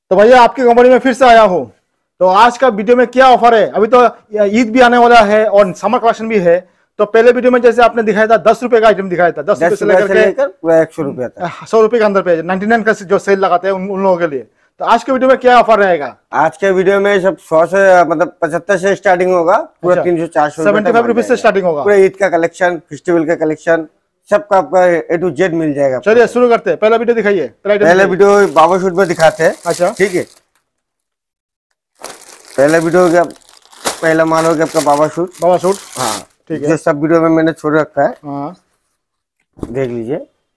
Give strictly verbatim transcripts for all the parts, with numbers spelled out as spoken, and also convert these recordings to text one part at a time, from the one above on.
तो भैया आपकी कंपनी में फिर से आया हूँ। तो आज का वीडियो में क्या ऑफर है, अभी तो ईद भी आने वाला है और समर कलेक्शन भी है। तो पहले वीडियो में जैसे आपने दिखाया था दस रुपए का आइटम दिखाया था, दस रुपए से लेकर पूरा एक सौ रुपए तक, सौ रुपए के अंदर पे नाइनटी नाइन का जो सेल लगाते हैं उन, उन लोगों के लिए। तो आज के वीडियो में क्या ऑफर रहेगा? आज के वीडियो में सब सौ से मतलब पचहत्तर से स्टार्टिंग होगा, पूरा तीन सौ चार सौ सेवेंटी फाइव रुपीज से स्टार्टिंग होगा। पूरा ईद का कलेक्शन, फेस्टिवल का कलेक्शन सबका आपका ए टू जेड मिल जाएगा। चलिए शुरू करते हैं। पहला वीडियो दिखाइए। पहले वीडियो बाबा शूट में दिखाते हैं। अच्छा ठीक है, पहला वीडियो हो गया, पहला माल हो गया आपका बाबा शूट। बाबा शूट, हाँ ठीक है। जो सब वीडियो में मैंने छोड़ रखा है, हाँ देख लीजिए।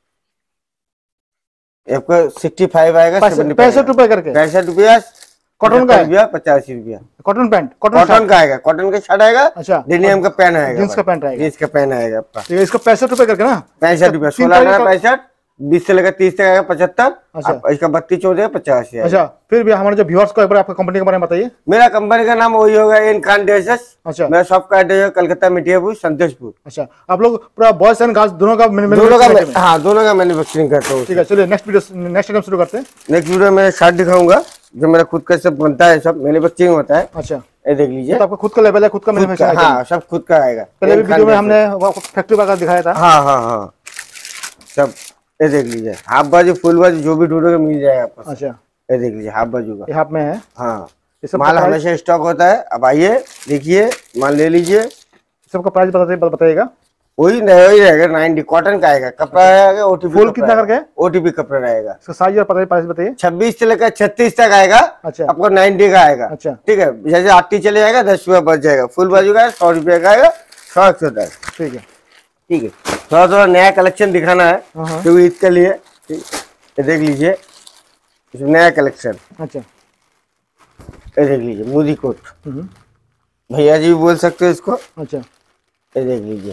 आपका सिक्सटी फाइव आएगा, पैंसठ रुपए करके, पैंसठ रुपया कॉटन का रुपया, पचासी रुपया कॉटन पैंट, कॉटन का आएगा, कॉटन का शर्ट आएगा। अच्छा, डेनियम का पैन आएगा, जींस का पैंट आएगा, जींस का पैन आएगा आपका। ठीक है, इसका पैंसठ रुपए करके ना, पैंसठ रुपया, सोलह पैंसठ, बीस से लेकर तीस तक आएगा पचहत्तर। अच्छा, इसका बत्तीस चौदह पचास। अच्छा, फिर भी हमारे जो व्यूअर्स को एक बार आपका कंपनी के बारे में बताइए। मेरा कंपनी का नाम वही होगा, इन खान ड्रेसेस। अच्छा, मेरा शॉप का एड्रेस है कलकत्ता मिठियापुर संतोषपुर। अच्छा, आप लोग पूरा बॉयज एंड गर्ल्स दोनों का दोनों का हाँ दोनों का मैन्युफैक्चरिंग करता हूँ। ठीक है, चलिए नेक्स्ट वीडियो नेक्स्ट आइटम शुरू करते हैं। नेक्स्ट वीडियो में शर्ट दिखाऊंगा जो मेरा खुद का सब बनता है, सब मैन्युफैक्चरिंग होता है। अच्छा, ये देख लीजिए, तो आपका खुद का लेवल है, खुद का मैन्युफैक्चरिंग। हाँ सब खुद का आएगा। पहले भी वीडियो में हमने फैक्ट्री वगैरह दिखाया था। हाँ हाँ हाँ सब, ये देख लीजिए, हाफ बाजू फुल बाजू जो भी ढूंढोगे मिल जाएगा आपको। अच्छा, ये देख लीजिए, हाफ बाजू का हाफ में है। हाँ, माल हमेशा स्टॉक होता है। अब आइए देखिए, माल ले लीजिए। सबका प्राइस बताइए बताइएगा। वही वही रहेगा, नाइनटी कॉटन का आएगा, कपड़ा आएगा ओटीपी। फुल कितना करके? ओटीपी कपड़ा रहेगा। इसका साइज और प्राइस बताइए। छब्बीस से लेकर छत्तीस तक आएगा। अच्छा, आपको नाइनटी का आएगा। अच्छा, ठीक है, जैसे आटी चले जाएगा दस रुपया बच जाएगा। फुल बाजू का सौ रुपये का आएगा, सौ एक सौ दस। ठीक है, ठीक है, थोड़ा थोड़ा नया कलेक्शन दिखाना है क्योंकि ईद के लिए। ये देख लीजिए, नया कलेक्शन। अच्छा, ये देख लीजिए, मोदी कोट, भैया जी भी बोल सकते हो इसको। अच्छा, ये देख लीजिए,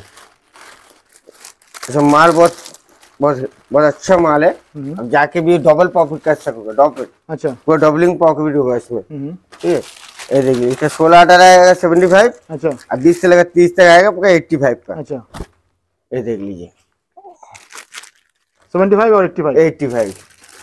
माल बहुत बहुत बहुत अच्छा माल है। अब जाके भी डबल प्रॉफिट कर सकोगे, डबल। अच्छा, वो डबलिंग प्रॉफिट होगा इसमें। ठीक है, ये देखिए, इसका सोलह आटा रहेगा सेवेंटी फाइव। अच्छा, अब बीस से लेकर तीस तक आएगा आपका एट्टी फाइव का। अच्छा, ये देख लीजिए, सेवेंटी फाइव और एट्टी फाइव एट्टी फाइव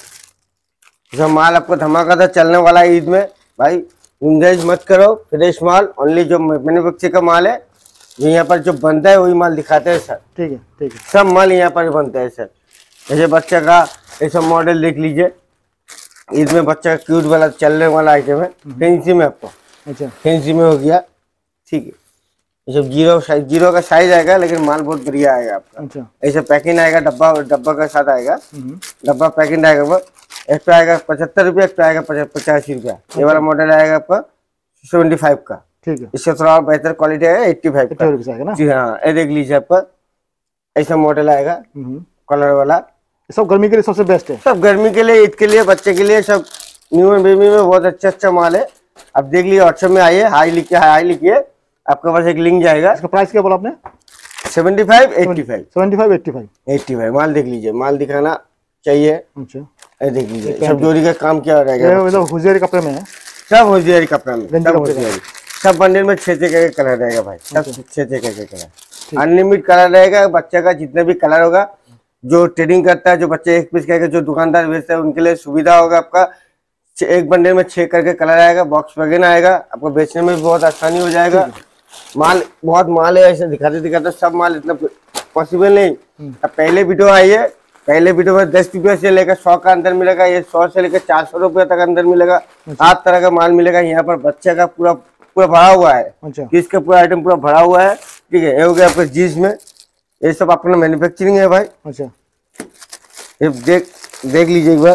जो माल आपको धमाकेदार चलने वाला है ईद में। भाई गुंजाइश मत करो, फ्रेश माल, ओनली जो मैन्युफैक्चर का माल है, जो यहाँ पर जो बनता है वही माल दिखाते हैं सर। ठीक है, ठीक है, सब माल यहाँ पर बनता है सर। जैसे बच्चे का ऐसा मॉडल देख लीजिए, ईद में बच्चा का क्यूट वाला चलने वाला आइटम है, फैंसी में आपको। अच्छा, फैंसी में हो गया। ठीक है, ये सब जीरो साइज, जीरो का साइज आएगा, लेकिन माल बहुत बढ़िया आएगा आपका। अच्छा, ऐसे पैकिंग आएगा, डब्बा डब्बा का साथ आएगा, डब्बा पैकिंग आएगा। वो एक पे आएगा पचहत्तर रुपया, एक पे आएगा पचासी रुपया। ये वाला मॉडल आएगा आपका सेवेंटी फाइव का। ठीक है, इससे थोड़ा बेहतर क्वालिटी आएगा, एट्टी फाइव का ना। जी हाँ, ये देख लीजिए, आपका ऐसा मॉडल आएगा कलर वाला। सब गर्मी के लिए सबसे बेस्ट है, सब गर्मी के लिए, ईद के लिए, बच्चे के लिए, सब न्यू एंड बेबी में बहुत अच्छा अच्छा माल है। अब देख लीजिए, व्हाट्सएप में आइए, हाई लिखिए, हाई लिखिए, आपके पास एक लिंक जाएगा। इसका प्राइस क्या बोला आपने? Seventy five eighty five seventy five eighty five eighty five माल देख लीजिए, माल दिखाना चाहिए। अच्छा, ये देख लीजिए, सब जोड़ी का काम क्या रहेगा, हुजियारी कपड़े में है, सब हुजियारी कपड़े में, सब बंडल में छह छह के कलर रहेगा भाई, सब छह छह के कलर, अनलिमिटेड कलर रहेगा। बच्चे का जितने भी कलर होगा, जो ट्रेडिंग करता है, जो बच्चे एक पीस करके जो दुकानदार बेचता है, उनके लिए सुविधा होगा। आपका एक बंडल में छह करके कलर आएगा, बॉक्स वगैरह आएगा, आपको बेचने में भी बहुत आसानी हो जाएगा। माल बहुत माल है, ऐसे दिखाते दिखाते सब माल इतना पॉसिबल नहीं। अब पहले वीडियो आइए, पहले वीडियो में दस रुपये से लेकर सौ का अंदर मिलेगा, ये सौ से लेकर चार सौ रुपये तक अंदर मिलेगा। सात तरह का माल मिलेगा यहाँ पर, बच्चे का पूरा पूरा भरा हुआ है। अच्छा, किसका पूरा आइटम पूरा भरा हुआ है। ठीक है, ये हो गया आपका जीन्स में, ये सब अपना मैन्युफैक्चरिंग है भाई। अच्छा, ये देख देख लीजिए एक बार,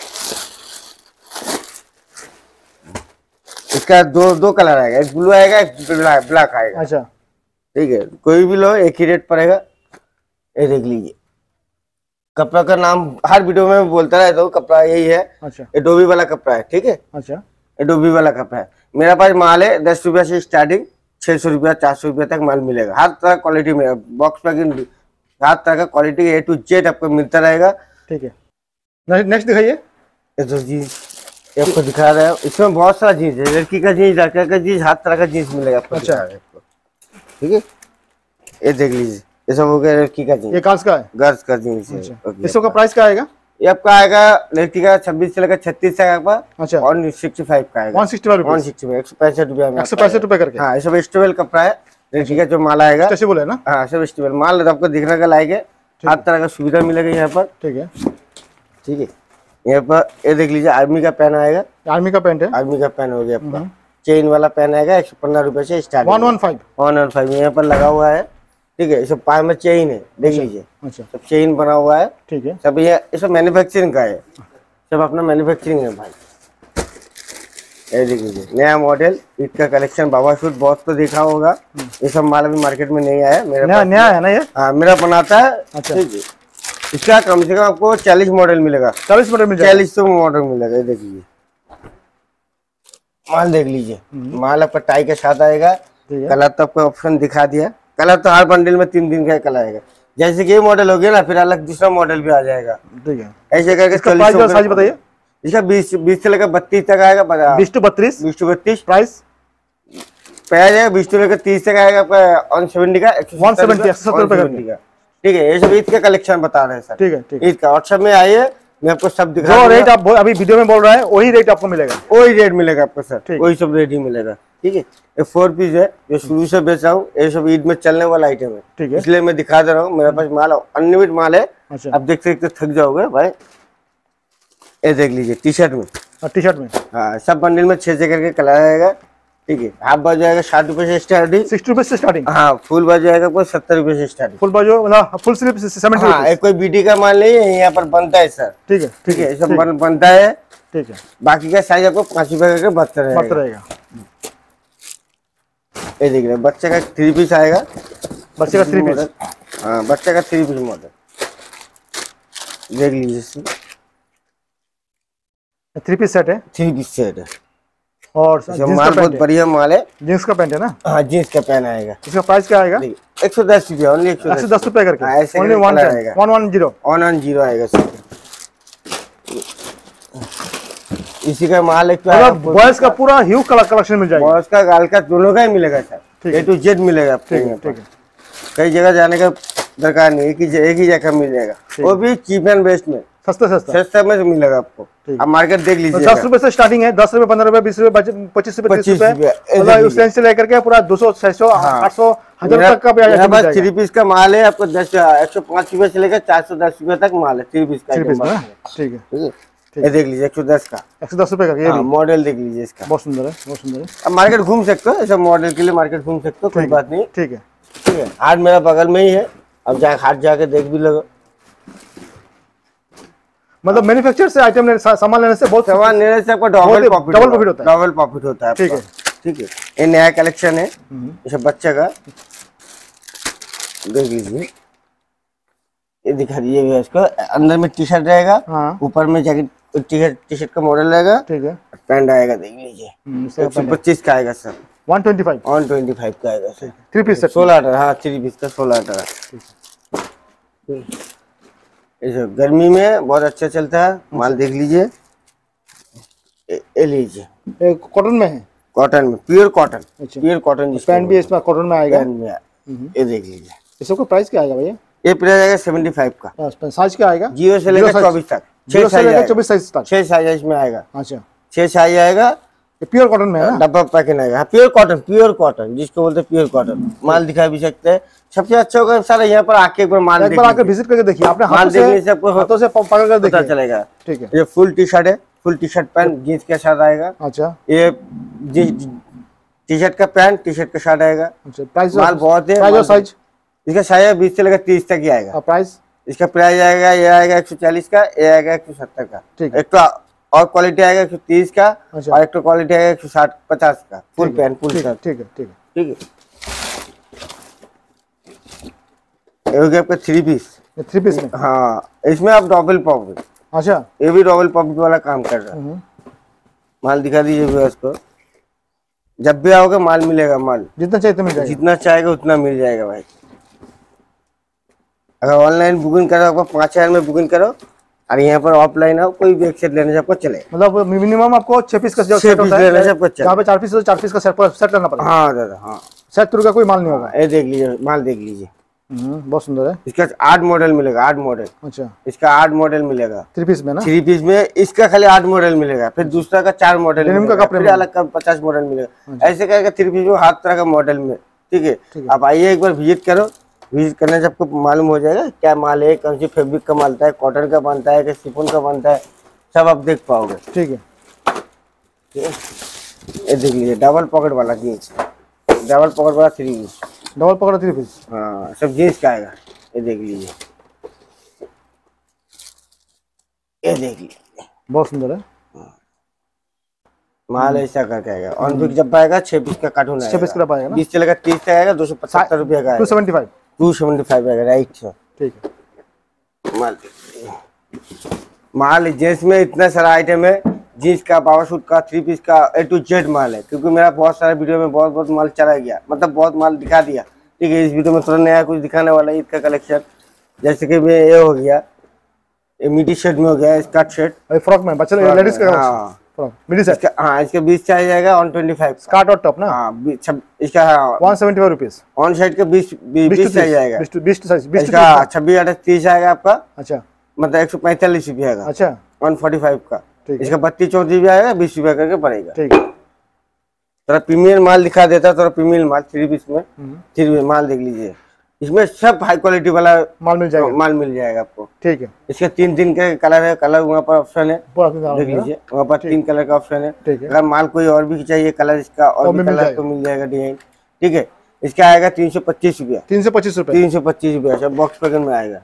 इसका दो दो कलर आएगा, एक ब्लू आएगा, एक ब्लैक ब्लैक आएगा। अच्छा, ठीक है, कोई भी लो एक ही रेट पड़ेगा। ये देख लीजिए, कपड़ा का नाम हर वीडियो में बोलता रहता हूँ, कपड़ा यही है। अच्छा, ये डोबी वाला कपड़ा है। ठीक है, अच्छा, ये डोबी वाला कपड़ा है। मेरा पास माल है दस रुपया से स्टार्टिंग, छह सौ रुपया चार सौ रुपया तक माल मिलेगा। हर तरह क्वालिटी में बॉक्स पैकिंग, हर तरह का क्वालिटी ए टू जेड आपको मिलता रहेगा। ठीक है, नेक्स्ट दिखाइए। ये तो जीन्स आपको दिखा रहा है, इसमें बहुत सारा जीन्स है, लड़की का जीन्स, लड़का का जीन्स, हर तरह का जीन्स मिलेगा आपको। अच्छा, ठीक है, ये देख लीजिए, ये सब हो गया लड़की का जीन्स। ये गर्ल्स का है, गर्ल्स का जीन्स है। इस सब का प्राइस क्या आएगा? ये आपका आएगा लड़की का छब्बीस से लेकर छत्तीस तक आपका। अच्छा। और सिक्सटी फाइव का आएगा। One sixty five one sixty five एक सौ पैंसठ रुपया में। एक सौ पैंसठ रुपए करके। हाँ, ये सब स्टेबल कपड़ा है लड़की का जो माल आएगा। स्ट्रेचेबल है ना? हाँ, सब स्टेबल माल आपको दिखने का लायक है। हर तरह का सुविधा मिलेगा यहाँ पर। ठीक है, ठीक है। यहाँ पर ये देख लीजिए आर्मी का पेन आएगा। आर्मी का पेंट है। आर्मी का पेन हो गया आपका। चेन वाला पेन आएगा एक सौ पंद्रह रुपए से start. One one five one one five यहाँ पर लगा हुआ है। ठीक है, सब पाए में चेन है, देख लीजिए। अच्छा, सब चेन बना हुआ है। ठीक है। सब ये सब मैन्युफैक्चरिंग का है, सब अपना मैन्युफैक्चरिंग है भाई। ये देख लीजिए नया मॉडल ईद का कलेक्शन। बाबा सूट बहुत तो देखा होगा, ये सब माल अभी मार्केट में नहीं आया। मेरा नया नया है ना ये? हाँ, मेरा बनाता है। अच्छा। ठीक है, इसका कम से कम आपको चालीस मॉडल मिलेगा। चालीस मॉडल मिल जाएगा। चालीस सौ मॉडल मिलेगा। ये देख लीजिए माल, देख लीजिए माल आपका टाई के साथ आएगा। कलर तो आपको ऑप्शन दिखा दिया। कलर तो हर बंडल में तीन दिन का कलर आएगा। जैसे कि ये मॉडल हो गया ना, फिर अलग दूसरा मॉडल भी आ जाएगा। ठीक है, ऐसे करके। इसका प्राइस और साइज बताइए। इसका बीस बीस से लेकर बत्तीस तक आएगा। बीस टू बत्तीस बीस टू बत्तीस प्राइस प्राइस है। बीस टू लेकर तीस तक आएगा आपका वन सेवेंटी का। वन सेवेंटी एक सौ सत्तर रुपए का। ठीक है, ये सब ईद का कलेक्शन बता रहे हैं सर। ठीक है, ठीक है। ईद का व्हाट्सएप में आइए, मैं आपको सब दिखा जो रेट आप अभी वीडियो में बोल रहे हैं वही रेट आपको मिलेगा। वही रेट मिलेगा आपको सर, वही सब रेट ही मिलेगा। ठीक है, ये फोर पीस है जो शुरू से बेच रहा हूँ। ये सब ईद में चलने वाला आइटम है। ठीक है, इसलिए मैं दिखा दे रहा हूँ। मेरे पास माल अनलिमिटेड माल है। अच्छा। आप देखते देखते थक जाओगे भाई। ये देख लीजिए टी शर्ट में। टी शर्ट में हाँ, सब बंडल में छह छह करके कलर आएगा। ठीक है, हाफ बाजू जाएगा साठ रुपए से स्टार्टिंग। सिक्सटी रुपए से स्टार्टिंग। हाँ, फुल बाजू जाएगा आपको सत्तर रुपए से स्टार्टिंग। फुल बाजू मतलब फुल स्लीव सेवेंटी। हाँ, एक कोई बीटी का माल नहीं है, यहाँ पर बनता है सर। ठीक है, ठीक है, सब बन, बनता है। ठीक है, बाकी का साइज आपको पाँच रुपए करके बचता रहेगा। रहेगा। ये देख रहे बच्चे का थ्री पीस आएगा। बच्चे का थ्री पीस। हाँ, बच्चे का थ्री पीस मॉडल देख लीजिए। थ्री पीस सेट है। थ्री पीस सेट है और माल बहुत बढ़िया माल है। जींस का पैंट है ना? हाँ, जींस का पैंट आएगा। इसका प्राइस क्या आएगा? एक सौ दस रुपया ओनली। एक सौ दस रुपए करके। ओनली वन आएगा। One one zero one one zero आएगा सर। इसी का माल एक बॉयज का पूरा ह्यूज कलेक्शन मिल जाएगा। बॉयज का गाल का दोनों का ही मिलेगा सर। ए टू जेड मिलेगा आपको। ठीक है, कई जगह जाने का दरकार नहीं, एक ही एक ही जगह मिलेगा, वो भी चीप एंड बेस्ट में। सस्ता सस्ता सस्ता में मिलेगा आपको। आप मार्केट देख लीजिए। दस रुपए से स्टार्टिंग है। दस रुपए, पंद्रह रुपए, बीस रुपए, पच्चीस रुपए, तीस रुपए से लेकर के पूरा दो सौ, छह सौ, आठ सौ, हजार तक का भी। थ्री पीस का माल है आपको दस एक सौ पाँच रुपए से लेकर चार सौ दस रुपए तक माल है थ्री पीस का। ठीक है, ये देख लीजिए एक सौ दस का। एक सौ दस रुपए का ये मॉडल देख लीजिए इसका। बहुत सुंदर है, बहुत सुंदर है। अब मार्केट घूम सकते हो, ऐसा मॉडल के लिए मार्केट घूम सकते हो, कोई बात नहीं। ठीक है, ठीक है। हाट मेरा बगल में ही है, अब जा हाट जाके देख भी लो। मतलब मैन्युफैक्चर से आइटम लेने, सामान लेने से बहुत सामान लेने से आपको डबल प्रॉफिट डबल प्रॉफिट होता है। डबल प्रॉफिट होता है। ठीक है, ठीक है। ये नया कलेक्शन है, ये बच्चे का देख लीजिए। ये दिखा दीजिए इसको। अंदर में टी शर्ट रहेगा, ऊपर में jacket T shirt T shirt का मॉडल रहेगा। ठीक है, पैंट आएगा देख लीजिए। एक सौ पच्चीस का आएगा sir. One twenty five one twenty five का आएगा सर। थ्री पीस सोलह अठारह। हाँ, थ्री पीस का सोलह अठारह। गर्मी में बहुत अच्छा चलता है माल, देख लीजिए। ये लीजिए, कॉटन में है। कॉटन में, pure cotton. Pure cotton. Pant भी इसमें कॉटन में आएगा। ये देख लीजिए। इसका प्राइस क्या आएगा भैया? ये प्राइस आएगा सेवेंटी फाइव का। साइज क्या आएगा? जीरो से लेकर चौबीस तक। छह से लेकर चौबीस साइज तक। छह साइज इसमें आएगा। अच्छा, छह साइज आएगा। प्योर कॉटन में है ना? डब्बा पैकिंग आएगा। प्योर कॉटन, प्योर कॉटन जिसको बोलते हैं प्योर कॉटन। माल दिखा भी सकते हैं। सबसे अच्छा होगा सारा यहाँ पर आके एक बार माल एक बार आके विजिट करके देखिए। आपने माल देखने से आपको हाथों से पकड़ कर पता चलेगा। ठीक है। ये फुल टी शर्ट है, full T shirt pant jeans के साथ आएगा। अच्छा, ये टी शर्ट का पैंट टी शर्ट का शर्ट आएगा। अच्छा, प्राइस माल बहुत है। प्राइस और साइज इसका साइज बीस से लेकर तीस तक ही आएगा। प्राइस इसका प्राइस आएगा, ये आएगा एक सौ चालीस का, ये आएगा एक सौ सत्तर का। ठीक है। एक तो और क्वालिटी आएगा एक सौ तीस का। अच्छा। और एक तो क्वालिटी आएगा एक सौ साठ पचास का। Full pant full shirt. ठीक है, ठीक है, ठीक है। ये हो गया आपका थ्री पीस। थ्री पीस में हाँ, इसमें आप डबल पॉकेट। अच्छा, ये भी डबल पॉकेट वाला काम कर रहा है। माल दिखा दीजिए उसको। जब भी आओगे माल मिलेगा। माल जितना चाहिए तो मिल जाएगा। जितना चाहेगा उतना मिल जाएगा भाई। अगर ऑनलाइन बुकिंग करो आपको पाँच हजार में बुकिंग करो, और यहाँ पर ऑफलाइन आओ कोई भी एक सेट लेने से आपको चले। मतलब मिनिमम आपको छह पीस का सेट होता है। जहाँ पे चार पीस तो चार पीस का सेट सेट करना पड़ेगा। हाँ दादा, हाँ। सेट का कोई माल नहीं होगा। ये देख लीजिए, माल देख लीजिए। हम्म, बहुत सुंदर है। इसका आठ मॉडल मिलेगा, आठ मॉडल। अच्छा, इसका आठ मॉडल मिलेगा थ्री पीस में ना? थ्री पीस में इसका खाली आठ मॉडल मिलेगा, फिर दूसरा का चार मॉडल डेनिम का मिलेगा, कपड़े फिर में। अलग का पचास मॉडल मिलेगा। ऐसे करके थ्री पीस में हर तरह का मॉडल में। ठीक है, ठीक है। आप आइए एक बार विजिट करो, विजिट करने से आपको मालूम हो जाएगा क्या माल है, कौन सी फैब्रिक का बनता है, कॉटन का बनता है कि शिफॉन का बनता है, सब आप देख पाओगे। ठीक है, ठीक है, ये देख लीजिए डबल पॉकेट वाला जीन्स, डबल पॉकेट वाला थ्री पीस। डबल पकड़ा थ्री पीस। हाँ, सब जीन्स का आएगा। ये देख लीजिए, ये देख लीजिए, बहुत सुंदर है। माल ऐसा करके आएगा। ऑन पिक जब आएगा छह पीस का कार्टून आएगा, छह पीस का पाएगा ना? बीस चलेगा, तीस का आएगा, दो सौ पचहत्तर रुपये का two seventy five. Two seventy five आएगा। राइट सर, ठीक है। माल माल जींस में इतना सारा आइटम है, जीन्स का, पावर सूट का, थ्री पीस का, ए टू जेड माल है। क्योंकि मेरा बहुत सारा वीडियो में बहुत बहुत माल चला गया, मतलब बहुत माल दिखा दिया। ठीक है, इस वीडियो में थोड़ा नया कुछ दिखाने वाला है ईद का कलेक्शन। जैसे कि मैं ये हो गया, ये मिडी शर्ट में हो गया, स्कर्ट शर्ट, अरे फ्रॉक में बच्चे लेडीज का हाँ फ्रॉक मिडी सेट। इसका, हाँ इसका बीस चार्ज जाएगा, ऑन ट्वेंटी फाइव स्कर्ट और टॉप ना? हाँ बी- छब- इसका हाँ one seventy five rupees. On side का बीस बीस चार्ज जाएगा। बीस टू बीस टू साइज, बीस टू इसका छब्बीस आठ तीस आएगा आपका, अच्छा मतलब एक सौ पैंतालीस रुपया आएगा, अच्छा, वन फोर्टी फाइव का। ठीक है, इसका बत्तीस चौंतीस भी आएगा, बीस रुपया करके पड़ेगा। ठीक है। थोड़ा प्रीमियम माल दिखा देता है, थोड़ा प्रीमियम माल थ्री पीस में। हम्म, थ्री पीस माल देख लीजिए, इसमें सब हाई क्वालिटी वाला माल मिल जाएगा। माल मिल जाएगा आपको। ठीक है, इसके तीन तीन के कलर है, कलर वहाँ पर ऑप्शन है, पूरा दिन देख लीजिए वहाँ पर तीन कलर का ऑप्शन है। ठीक है, अगर माल कोई और भी चाहिए कलर इसका और वो भी भी मिल कलर जाएगा। तो मिल जाएगा डिजाइन। ठीक है, इसका आएगा तीन सौ पच्चीस रुपया, तीन सौ पच्चीस रुपए। तीन सौ पच्चीस रुपया सब बॉक्स पैकेट में आएगा।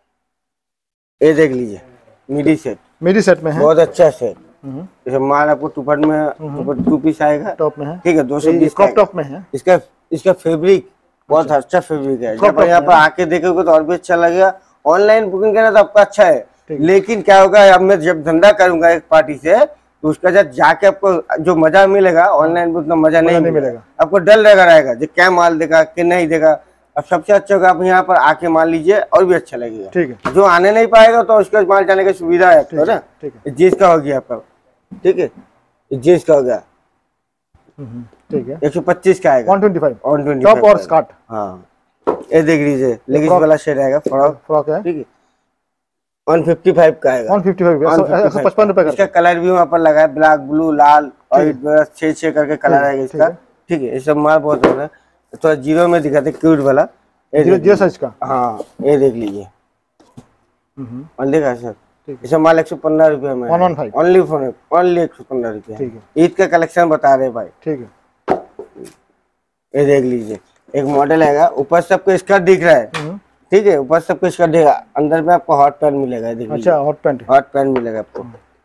ये देख लीजिए मिडी सेट, मिडी सेट में है। बहुत अच्छा सेट। हम्म, जैसे माल आपको टूपट में टूपट टू पीस आएगा, टॉप में है। ठीक है, दो सौ बीस क्रॉप टॉप में है। इसका इसका फैब्रिक बहुत अच्छा फैब्रिक है। Crop जब top यहाँ में पर आके देखोगे तो और भी अच्छा लगेगा। ऑनलाइन बुकिंग करना तो आपका अच्छा है, ठीक। लेकिन क्या होगा, अब मैं जब धंधा करूंगा एक पार्टी से तो उसका जब जाके आपको जो मजा मिलेगा ऑनलाइन में उतना मजा नहीं नहीं मिलेगा। मिलेगा। आपको डर लगा रहेगा जो क्या माल देगा कि नहीं देगा। अब सबसे अच्छा होगा आप यहाँ पर आके मान लीजिए और भी अच्छा लगेगा। ठीक है, जो आने नहीं पाएगा तो उसका माल जाने की सुविधा है आपको ना। ठीक है, जीन्स का हो गया आपका, ठीक है, जीन्स का हो गया हम्म, ठीक है। एक सौ पच्चीस का आएगा, one twenty five on twenty top और स्कर्ट। हाँ ये देख लीजिए लेगिंग्स फ्रॉक- वाला शेड आएगा, फ्रॉक, फ्रॉक है, ठीक है, वन फिफ्टी फाइव का आएगा, वन फिफ्टी फाइव एक सौ पचपन रुपए का। इसका कलर भी वहाँ पर लगा है, ब्लैक, ब्लू, लाल और छह छह करके कलर आएगा ठीक इसका। है। ठीक है, ये सब माल बहुत होगा। थोड़ा जीरो में दिखाते क्यूट वाला, ये जीरो देख जीरो साइज का। हाँ ये देख लीजिए, हम्म, और देखा सर, ठीक है। इसका माल एक सौ पंद्रह रुपये में, one one five. Only phone only एक सौ पंद्रह रुपये। ठीक है, ईद का कलेक्शन बता रहे भाई, ठीक है। ये देख लीजिए एक मॉडल आएगा, ऊपर सबको स्कर्ट दिख रहा है, हम्म, ठीक है, ऊपर सबको स्कर्ट देगा, अंदर में आपको हॉट पैंट मिलेगा। ये देख लीजिए, अच्छा, हॉट पैंट। हॉट पैंट मिलेगा आपको।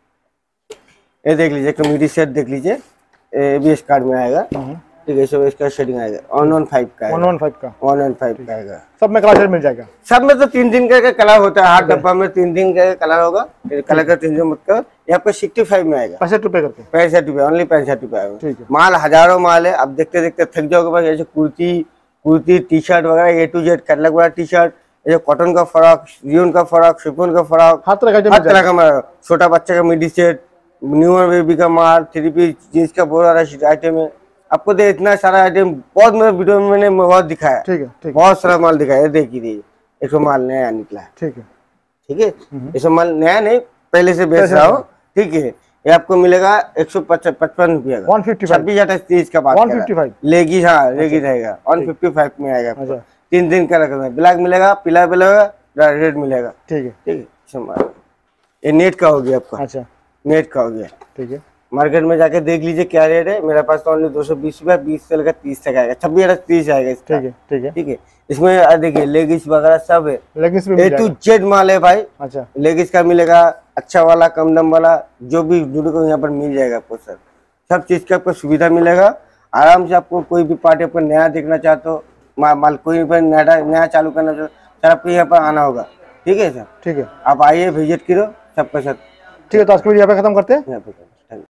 ये देख लीजिए कमीडी सेट देख लीजिए, ये भी स्कर्ट में आएगा, हम्म, ठीक है, सब इसका शेडिंग आएगा, वन वन फाइव का वन वन फाइव का। वन वन फाइव का आएगा। सब में कलर मिल जाएगा। सब में तो तीन तीन का कलर होता है, हर डब्बा में तीन तीन का कलर होगा, कलर का टेंशन मत करो। ये आपको सिक्सटी फाइव में आएगा, पैंसठ रुपए करके। पैंसठ रुपये, ओनली पैंसठ रुपये आएगा। ठीक है, माल हजारों माल है, अब देखते देखते थक जाओगे भाई। जैसे कुर्ती कुर्ती टी शर्ट वगैरह ए टू जेड, कैटलॉग वाला टी शर्ट, ये कॉटन का फ्रॉक, रियोन का फ्रॉक, शिफॉन का फ्रॉक, हर तरह का आइटम हर मिल तरह जाएगा। का माल, छोटा बच्चे का मिडी सेट, न्यूअर बेबी का माल, थ्री पीस, जीन्स का बहुत सारा आइटम है। आपको दे इतना सारा आइटम बहुत मेरे वीडियो में मैंने बहुत दिखाया, ठीक है, ठीक है, बहुत सारा माल दिखाया। देखिए दीजिए एक सौ माल नया निकला है, ठीक है। ठीक है, ये सब माल नया नहीं पहले से बेच रहा हूँ, ठीक है। ये आपको मिलेगा एक सौ पचपन रुपया का, वन फिफ्टी फाइव। छब्बीस अठाईस तीस का बात वन कर रहा फिफ्टी है। फाइव। लेगी, हाँ लेगी रहेगा, वन फिफ्टी फाइव में आएगा आपको। अच्छा, तीन दिन का रखना है, ब्लैक मिलेगा, पीला मिलेगा, रेड मिलेगा, ठीक है, ठीक है। सब माल। ये नेट का हो गया आपका, अच्छा, नेट का हो गया। ठीक है, मार्केट में जाके देख लीजिए क्या रेट है। मेरे पास तो ओनली दो सौ बीस रुपया, बीस से लेकर तीस तक आएगा, छब्बीस अठाईस तीस आएगा इसका, ठीक है, ठीक है। ठीक है। इसमें आ, देखिए लेगिस वगैरह सब है, लेगिंग्स भी ए मिल टू जाएगा। जेड माल है भाई। अच्छा, लेगिस का मिलेगा, अच्छा वाला, कम दाम वाला, जो भी जुड़े को यहाँ पर मिल जाएगा आपको सर। सब चीज का आपको सुविधा मिलेगा आराम से। आपको कोई भी पार्टी आपको नया देखना चाहते हो, मा, माल कोई भी नया नया चालू करना चाहते हो, सर आपको यहाँ पर आना होगा, ठीक है सर। ठीक है, आप आइए, विजिट करो सबके साथ ठीक है। तो आज की वीडियो यहाँ पे खत्म करते हैं। यहाँ पे।